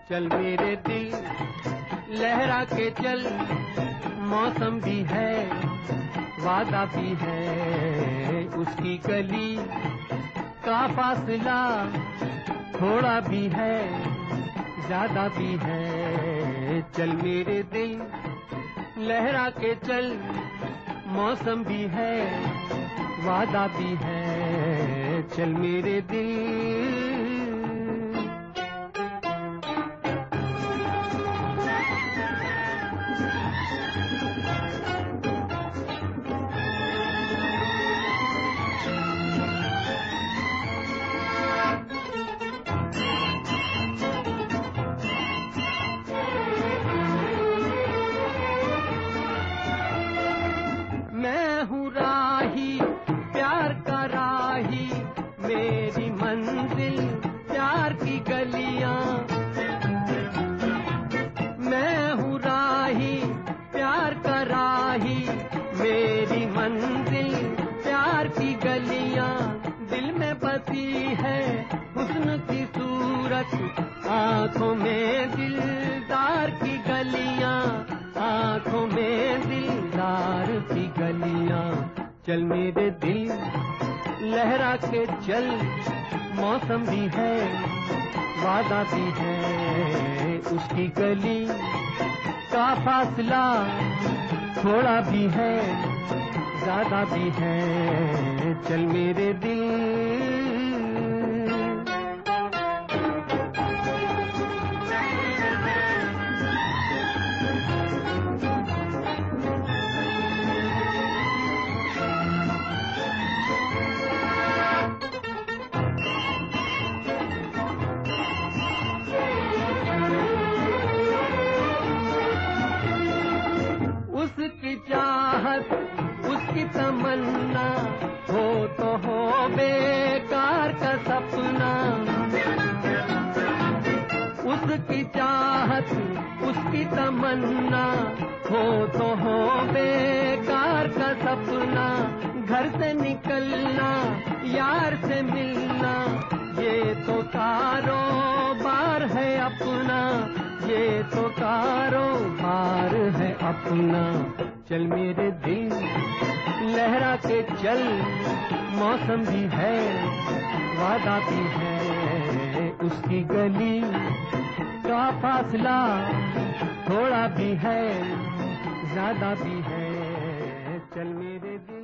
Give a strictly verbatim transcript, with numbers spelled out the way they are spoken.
चल मेरे दिल लहरा के चल, मौसम भी है वादा भी है, उसकी गली का फासला थोड़ा भी है ज्यादा भी है। चल मेरे दिल लहरा के चल, मौसम भी है वादा भी है, चल मेरे दिल। मैं हूँ राही प्यार का राही, मेरी मंजिल प्यार की गलियां। मैं हूँ राही प्यार का राही, मेरी मंजिल प्यार की गलियां। दिल में बसी है हुस्न की सूरत, आंखों में दिलदार की गलियां, आंखों में दिलदार की गलियां। चल मेरे दिल लहरा के चल, मौसम भी है वादा भी है, उसकी गली का फासला थोड़ा भी है ज्यादा भी है। चल मेरे दिल। उसकी चाहत उसकी तमन्ना हो तो हो बेकार का सपना। उसकी चाहत उसकी तमन्ना हो तो हो बेकार का सपना। घर से निकलना यार से मिलना, ये तो कारोबार है अपना, ये तो कारोबार है अपना। चल मेरे दिल लहरा के चल, मौसम भी है वादा भी है, उसकी गली का फासला थोड़ा भी है ज्यादा भी है। चल मेरे दिल।